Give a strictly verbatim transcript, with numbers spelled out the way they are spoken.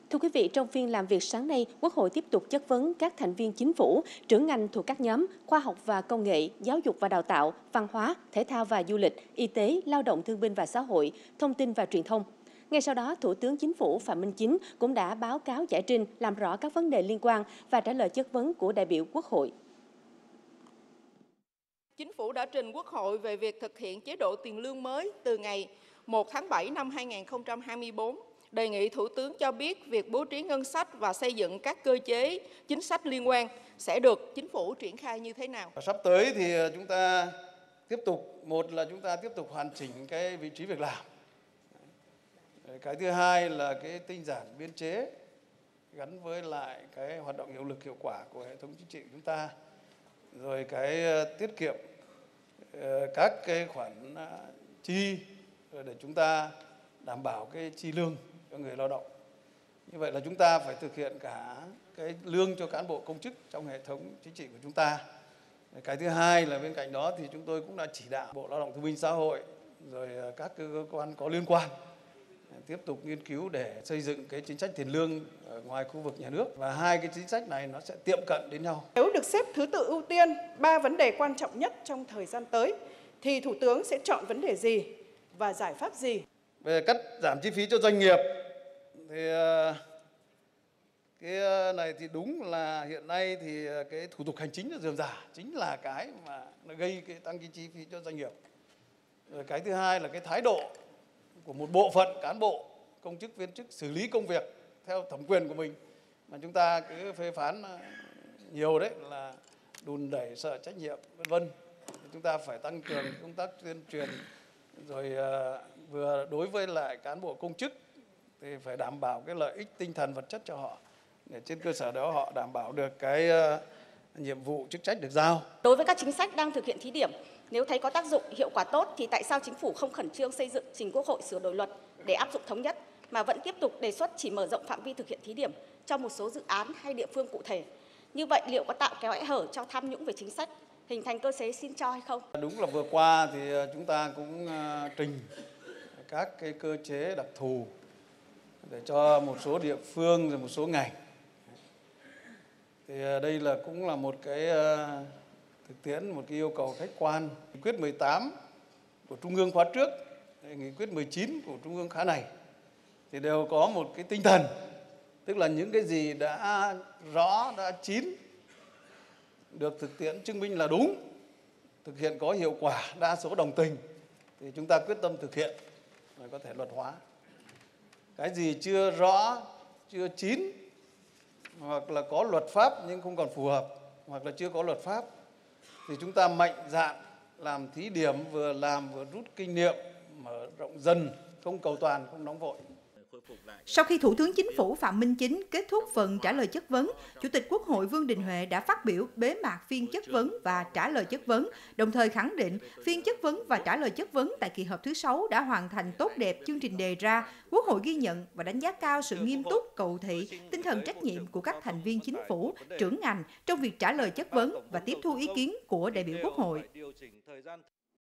Thưa quý vị, trong phiên làm việc sáng nay, Quốc hội tiếp tục chất vấn các thành viên chính phủ, trưởng ngành thuộc các nhóm khoa học và công nghệ, giáo dục và đào tạo, văn hóa, thể thao và du lịch, y tế, lao động thương binh và xã hội, thông tin và truyền thông. Ngay sau đó, Thủ tướng Chính phủ Phạm Minh Chính cũng đã báo cáo giải trình làm rõ các vấn đề liên quan và trả lời chất vấn của đại biểu Quốc hội. Chính phủ đã trình Quốc hội về việc thực hiện chế độ tiền lương mới từ ngày một tháng bảy năm hai nghìn không trăm hai mươi tư. Đề nghị Thủ tướng cho biết việc bố trí ngân sách và xây dựng các cơ chế chính sách liên quan sẽ được Chính phủ triển khai như thế nào? Sắp tới thì chúng ta tiếp tục, một là chúng ta tiếp tục hoàn chỉnh cái vị trí việc làm. Cái thứ hai là cái tinh giản biên chế gắn với lại cái hoạt động hiệu lực hiệu quả của hệ thống chính trị của chúng ta. Rồi cái tiết kiệm các cái khoản chi để chúng ta đảm bảo cái chi lương cho người lao động. Như vậy là chúng ta phải thực hiện cả cái lương cho cán bộ công chức trong hệ thống chính trị của chúng ta. Cái thứ hai là bên cạnh đó thì chúng tôi cũng đã chỉ đạo Bộ Lao động Thương binh Xã hội rồi các cơ quan có liên quan tiếp tục nghiên cứu để xây dựng cái chính sách tiền lương ở ngoài khu vực nhà nước, và hai cái chính sách này nó sẽ tiệm cận đến nhau. Nếu được xếp thứ tự ưu tiên ba vấn đề quan trọng nhất trong thời gian tới thì Thủ tướng sẽ chọn vấn đề gì và giải pháp gì? Về cắt giảm chi phí cho doanh nghiệp thì cái này thì đúng là hiện nay thì cái thủ tục hành chính nó rườm rà chính là cái mà nó gây cái tăng cái chi phí cho doanh nghiệp. Rồi cái thứ hai là cái thái độ của một bộ phận cán bộ, công chức, viên chức xử lý công việc theo thẩm quyền của mình mà chúng ta cứ phê phán nhiều đấy là đùn đẩy, sợ trách nhiệm, vân vân. Chúng ta phải tăng cường công tác tuyên truyền, rồi uh, vừa đối với lại cán bộ công chức thì phải đảm bảo cái lợi ích tinh thần vật chất cho họ, để trên cơ sở đó họ đảm bảo được cái uh, nhiệm vụ chức trách được giao. Đối với các chính sách đang thực hiện thí điểm, nếu thấy có tác dụng hiệu quả tốt thì tại sao Chính phủ không khẩn trương xây dựng trình Quốc hội sửa đổi luật để áp dụng thống nhất, mà vẫn tiếp tục đề xuất chỉ mở rộng phạm vi thực hiện thí điểm cho một số dự án hay địa phương cụ thể? Như vậy liệu có tạo kẽ hở cho tham nhũng về chính sách, hình thành cơ chế xin cho hay không? Đúng là vừa qua thì chúng ta cũng trình các cái cơ chế đặc thù để cho một số địa phương rồi một số ngành. Thì đây là cũng là một cái thực tiễn, một cái yêu cầu khách quan. Nghị quyết mười tám của Trung ương khóa trước, nghị quyết mười chín của Trung ương khóa này thì đều có một cái tinh thần, tức là những cái gì đã rõ, đã chín, được thực tiễn chứng minh là đúng, thực hiện có hiệu quả, đa số đồng tình thì chúng ta quyết tâm thực hiện và có thể luật hóa. Cái gì chưa rõ, chưa chín, hoặc là có luật pháp nhưng không còn phù hợp, hoặc là chưa có luật pháp thì chúng ta mạnh dạn làm thí điểm, vừa làm vừa rút kinh nghiệm, mở rộng dần, không cầu toàn, không nóng vội. Sau khi Thủ tướng Chính phủ Phạm Minh Chính kết thúc phần trả lời chất vấn, Chủ tịch Quốc hội Vương Đình Huệ đã phát biểu bế mạc phiên chất vấn và trả lời chất vấn, đồng thời khẳng định phiên chất vấn và trả lời chất vấn tại kỳ họp thứ sáu đã hoàn thành tốt đẹp chương trình đề ra. Quốc hội ghi nhận và đánh giá cao sự nghiêm túc, cầu thị, tinh thần trách nhiệm của các thành viên chính phủ, trưởng ngành trong việc trả lời chất vấn và tiếp thu ý kiến của đại biểu Quốc hội.